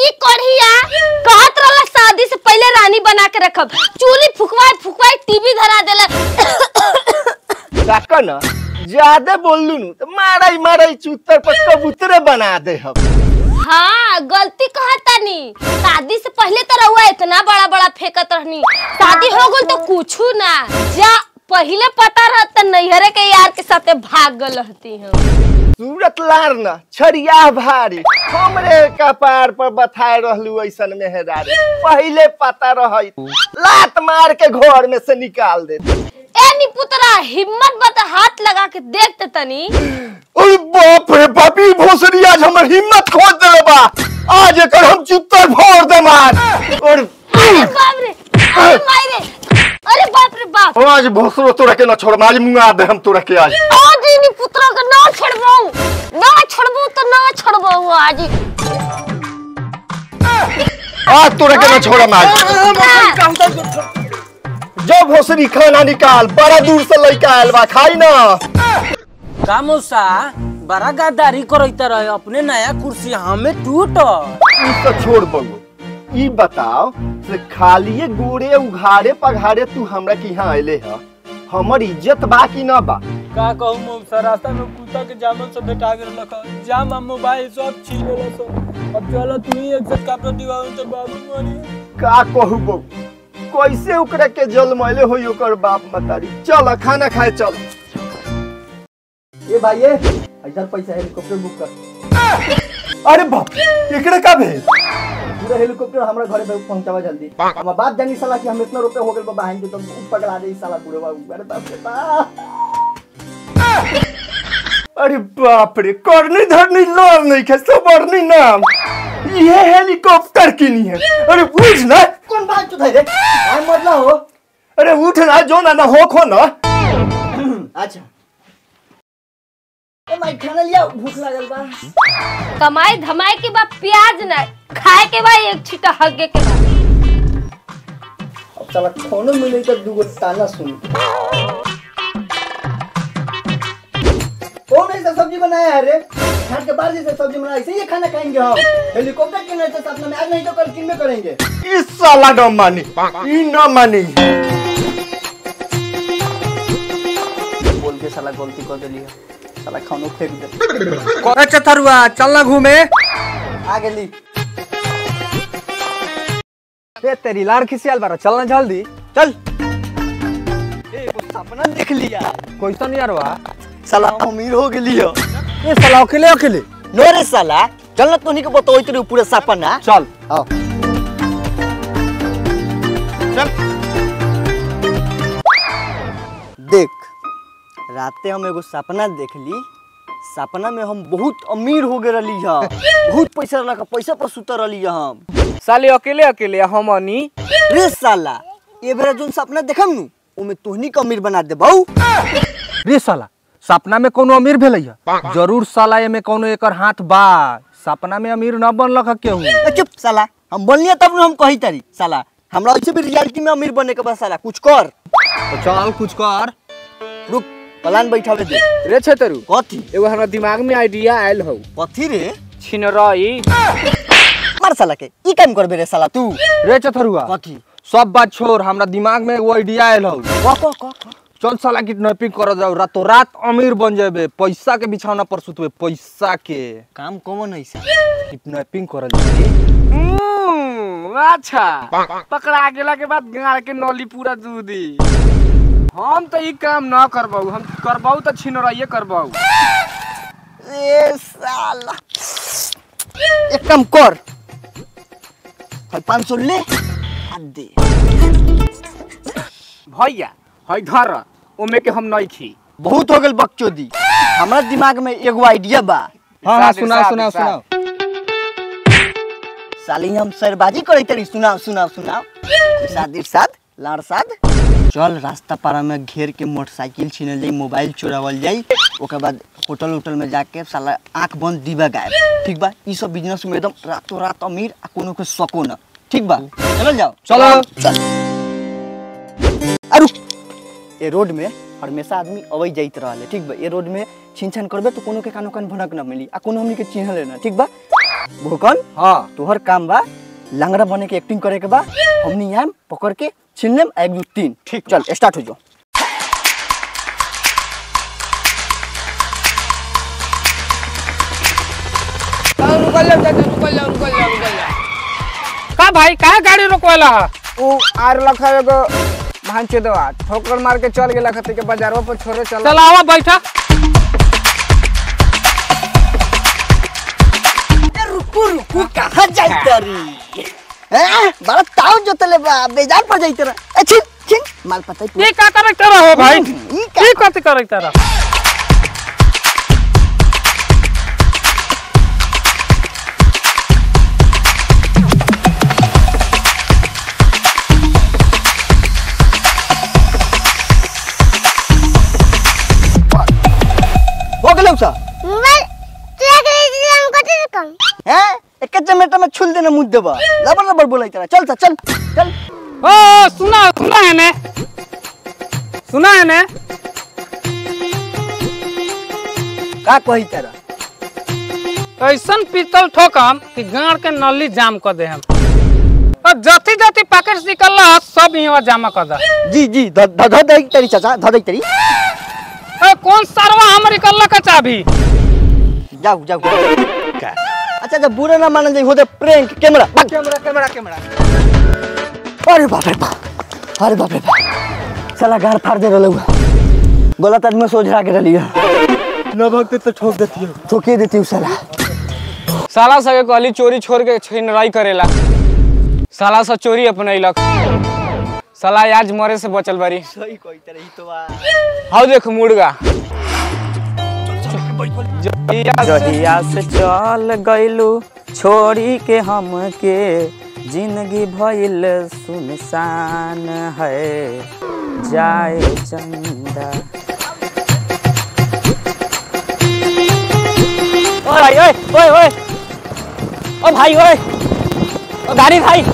ई कढ़िया कहत रहला शादी से पहले रानी बना के रखब, चूल्ही फुकवाई टीवी धरा देला। काका ना ज्यादा बोललू नु तो माराई चूतर पर कबूतरे बना दे हम। हाँ गलती कहता नी, शादी से पहले तो रहुआ इतना बड़ा बड़ा फेंकत रहनी, शादी हो गई तो कुछू ना। जा पहले पता रहता नैहरे के यार के साथे भाग गल रहती हम। सूरत लार ना छरिया भारी हमरे कपार पर बथाए रहलू ऐसन मेहरारी, पहले पता रही लात मार के घर में से निकाल दे। ए नी पुतरा हिम्मत बता हाथ लगा के देखते तनी। ओए बाप रे बाप, ई भोसड़ी आज हमर हिम्मत खोज देले बा, आज एकर हम चुत्तर फोड़ दे मार। और अरे बाप रे, अरे मायरे, अरे बाप रे बाप, आज भोसड़ो तोरा के ना छोड़, आज मुंगा दे हम तोरा के। आज नी पुतरा के ना छोड़बो तो ना छोड़बो आज तोरा के ना छोड़ा आज। जब भोसड़ी खाना निकाल, बड़ा दूर से लइका आयल बा, खाई ना। का मौसा बड़ा गद्दारी करैता रहे, अपने नया कुर्सी हमें टूट। तो छोड़ बगो, ई बताओ से खालिए गोरे उघारे पघारे तू हमरा के यहाँ अइले ह, हमर इज्जत बा कि ना बा? का कहूं मौसा, रास्ता में कुत्ता के जामन से भेटा गेल लख, जाम मोबाइल सब छीन लेला सब। अब चलो तू ही एक साथ कपड़ा दिवाओ तो बाबू मारी। का कहू बो, कैसे ओकरा के जल मैले होई ओकर बाप मतारी। चल खाना खाए चल। ये भाई ये इधर पैसा हेलीकॉप्टर बुक कर। अरे बाप, एकरा का भेल? पूरा हेलीकॉप्टर हमरा घरे पे पहुंचावा जल्दी। हम बात जानी साला कि हम इतना रुपए हो गेल बा बहन के, तो पकड़ा दे साला पूरे बाबू। अरे बाप रे बाप, अरे बाप रे, करनी धरनी लोर नहीं खे, सबरनी नाम ये हेलीकॉप्टर की नहीं है। अरे उठ ना, कौन बात चुथाई रे? हम मतलब हो। अरे उठ ना, जो ना हो खो ना। अच्छा ए माई खाना लिया, भूख लागल बा। कमाई धमाई के बाद प्याज ना खाए के बाद एक छीटा हगे के बाद। अब साला खानो मिले तो दूगो ताना सुन। कौन ऐसा सब्जी बनाया है रे? घर के बाहर जैसे सब्जी बनाया, ऐसे ही खाना खाएंगे हम। हेलीकॉप्टर के नहीं तो सपना में आज नहीं तो कल किन में करेंगे। इस साला न मानी, ई न मानी। बोल के साला गलती कर देली, साला खानो फेंक दे। करे चतरुआ चलना घूमे। आ गेली। ए तेरी लाड़ खिसियाल बारा, चलना जल्दी चल। ए वो सपना देख लिया, कैसा नहीं यारवा, साला अमीर हो गेली हो। ये साला अकेले नो रे साला, चल तो नहीं के बताओ तेरे पूरा सपना। चल आओ चल। देख, राते हम एगो सपना देख ली, सपना में हम बहुत अमीर हो गए रही है, बहुत पैसा लगा, पैसा पर सुतर रही है हम। साले अकेले हमनी। रे साला, ये बेरा जोन सपना देखम नु, ओमे तोहनी के अमीर बना दे बाऊ। रे साला, सपना में कोनो अमीर भेलैया? जरूर साला एमे कोनो एकर हाथ बा, सपना में अमीर न बनलक केहू। चुप साला, हम बोलिए तब हम कही तारी साला, हमरा ऐसे भी रियलिटी में अमीर बनने के बाद साला कुछ कर। तो चल कुछ कर। रुक, प्लान बैठावे दे। रे छतरू, कथी? एगो हमरा दिमाग में आइडिया आयल हौ। कथी रे? छिनरई। मार साला के, ई काम करबे रे साला तू? रे चतरुआ, कथी? सब बात छोड़, हमरा दिमाग में एगो आइडिया आयल हौ। क चल साला किडनैपिंग कर जाओ, रातों रात अमीर बन जाबे, पैसा के बिछौना पर सुतबे, पैसा के काम कौन ऐसा? किडनैपिंग करल जाए। अच्छा, पकड़ा गेला के बाद गाड़ के नली पूरा दूधी। हम तो ई काम ना करबाऊ, हम करबाऊ तो छिनरइए करबाऊ। ए साला, एक काम कर, 500 ले आ दे। भैया हई धर, ओमे के हम नहीं खी। बहुत हो गेल बकचोदी, हमरा दिमाग में एगो आइडिया बा। हाँ सुनाओ। साली हम सरबाजी करे तरी, सुनाओ। इरशाद लाड़ साद। चल रास्ता पारा में घेर के मोटरसाइकिल छीनल जाई, मोबाइल चोरावल जाई, ओकर बाद होटल में जाके साला आंख बंद दीवा गायब। ठीक बा, ई सब बिजनेस में एकदम रातों रात अमीर आ कोनो के सको ना। ठीक बा, चल जाओ। चल। अरु ए रोड में हमेशा आदमी अवै जाइत रहले। ठीक बा, ये रोड में छीन छान करबे तो कोनो के कानो कान भनक ना मिली, आ कोनो हमनी के चिन्ह लेना। ठीक बा, भूकन हाँ तोहर काम बा लंगड़ा बने के एक्टिंग करे के बा, हमनी यहाँ पकड़ के छीन लेम 1 2 3। ठीक, चल स्टार्ट हो जाओ। रुकल जा। का भाई काहे गाड़ी रोकवाला है? उ आर लखा एगो भांचे दवा ठोकर मार के चल गेला खती के बाजारों पर छोरे चल। चल आवा बैठा। रुकू कहाँ जाइतरी? बड़ा ताव जोतले बा, बेजार पड़ जाइतरा। छिन छिन माल पता ये का करैत रहो भाई? ई की कथि करैत रहो? हो गेलौ सा मोबाइल चुरा के ले दिया हम कते कम हैं? एक चमेटा में छुल देना मुद्दे बा, लबर लबर बोलाइतरा। चल सा चल चल। ओ सुना है ने का कही तेरा? ऐसन पीतल ठोकम कि गाड़ के नली जाम कर दे हम। और जति जति पैकेट निकल सब यहाँ जमा कर दे। जी जी ध दई तेरी चाचा, ध दई तेरी। कौन सरवा हमारी कल्ला का चाबी? जाओ जाओ। अच्छा जब बुरा ना माना जाए होते प्रैंक कैमरा कैमरा। अरे बाप रे बाप, अरे बाप रे बाप, साला गार फाड़ दे रहलू। गलत आदमी सोच रहा के रही न भगते तो ठोक देती हो। ठोके देती हूँ साला। साला सगे कहली चोरी छोड़ के छिनराई करेला, साला सा चोरी अपनैलक। साला आज मरे से बचल बारी। सही कोई तरह ही तो बा। हाउ देख मुर्गा जहिया से चल गइलू छोड़ी के हमके, जिंदगी भइल सुनसान है जाए चंदा। ओ भाई ओए ओए ओए, ओ भाई ओए, ओ गाड़ी भाई।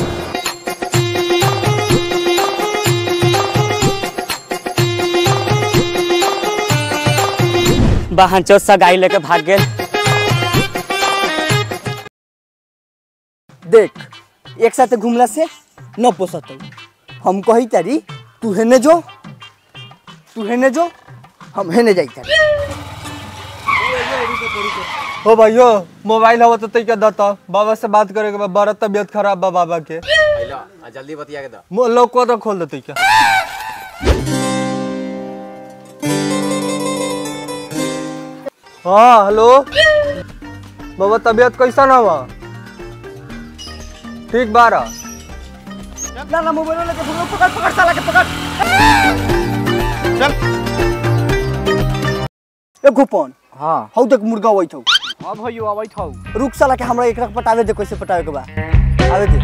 बहन चो सगाई लेके भाग गेल। देख एक साथ घूमला से न पोसत। हम कही तारी तू हेने जो, हम हेने जाई तारी। हो भाइयो मोबाइल हवा तो तैका दता, बाबा से बात करे के बाद बड़ा तबियत खराब बा बाबा के। जल्दी बतिया के दा। लोग को तो खोल दे तैका। हाँ हेलो बाबा, तबियत कैसा ना बा? ठीक बारा। ना मोबाइल लेके पकड़ पकड़ साला के पकड़। ए गोपन, हाँ हौ देख मुर्गा वही थौ। हाँ भैया आवैत हौ। रुक साला के हमरा एकरा पटावे दे, कैसे पटावे के बा आवे दे।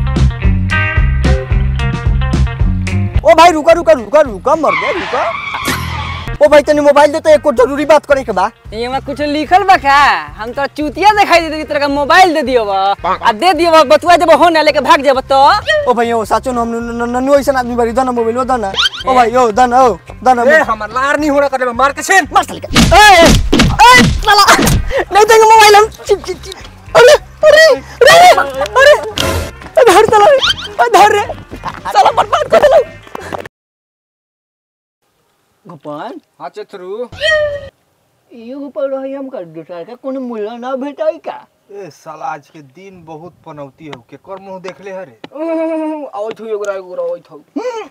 ओ भाई रुका रुका रुका रुका, मर गए रुका। ओ भाई तनी मोबाइल दे तो एक जरूरी बात करे के बा। ये में कुछ लिखल बा का? हम तो चूतिया दिखाई देती तरह का मोबाइल दे दियो बा आ दे दियो बा, बतुआ जब हो ना लेके भाग जाब तो। ओ भाई ओ साचो न, हम नन्नू ऐसा आदमी बारी दना मोबाइल दना। ओ भाई ओ दना ओ दना। ए हमर लार नहीं होना करे, मार के छीन। मार साला के। ए साला नहीं देंगे मोबाइल हम। अरे अरे अरे अरे धर साला, धर रे साला, बर्बाद कर देलौ। गोपाल हाँ चतुरु, यो गोपाल रही हम कर दूसरा का कोनो मूल्य ना भेटाई का? ए साला आज के दिन बहुत पनौती हो के कर मुंह देख ले हरे। आवैत हौ एगोरा आवैत हौ।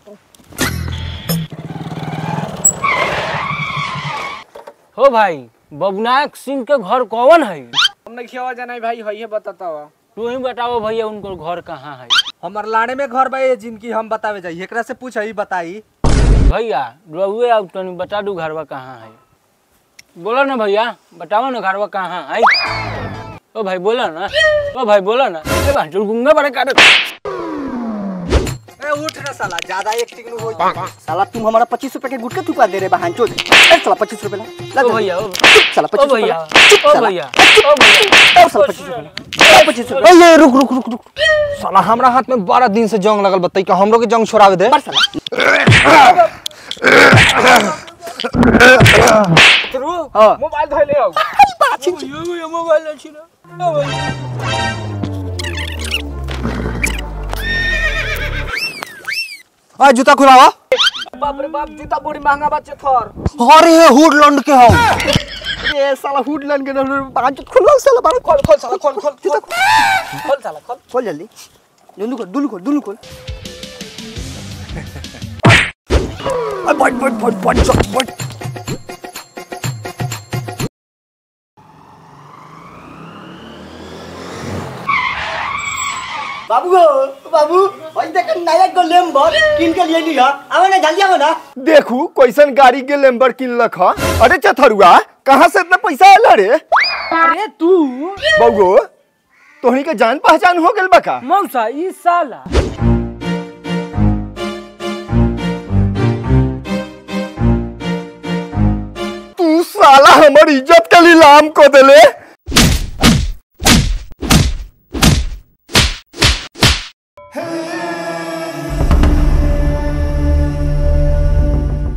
हो भाई बबुनायक सिंह के घर कौन है? हम नहीं खियावा जाना भाई, है बताता हुआ। तू ही बताओ भैया उनको घर कहाँ है? हमर लाड़े में घर बा जिनकी हम बतावे जाई, एकरा से पूछ ही बताई। भैया रहुए अब तनी बता दू घरवा कहाँ है। बोलो ना भैया, बताओ ना घरवा कहाँ है। ओ भाई बोलो ना, ओ भाई बोलो ना। ए भाई गुंगा बड़े काटे। ए उठ ना साला, ज्यादा एक्टिंग न होई। साला तुम हमारा 25 रुपए के गुटका थुका दे रे बहन चोद। ए साला 25 रुपए ला। ओ भैया, ओ साला 25 रुपए। भैया, ओ भैया, ओ भैया। ओ साला 25 रुपए। 25 रुपए। ए रुक रुक रुक रुक। साला हमरा हाथ में 12 दिन से जंग लगल बताई का हमरो के जंग छोड़ावे दे। मार साला। मोबाइल धइले हौ। ये मोबाइल अच्छी ना आ जूता खुलावा बाप रे बाप जूता बड़ी महंगा बात थर अरे हुडलैंड के हो ये साला हुडलैंड के बाजू खोल साला बाहर खोल साला खोल जूता खोल साला खोल जल्दी दुनु खोल बैठ बाबू भाई देख नया को लेम्बर किन के लिए लिया आवे ना जल्दी आओ ना देखू कैसन गाड़ी के लेम्बर किनलक ह अरे चथरुआ कहाँ से इतना पैसा आला रे अरे तू बउगो तोहनी के जान पहचान हो गेल बा का मौसा ई साला तू साला हमर इज्जत के नीलाम को देले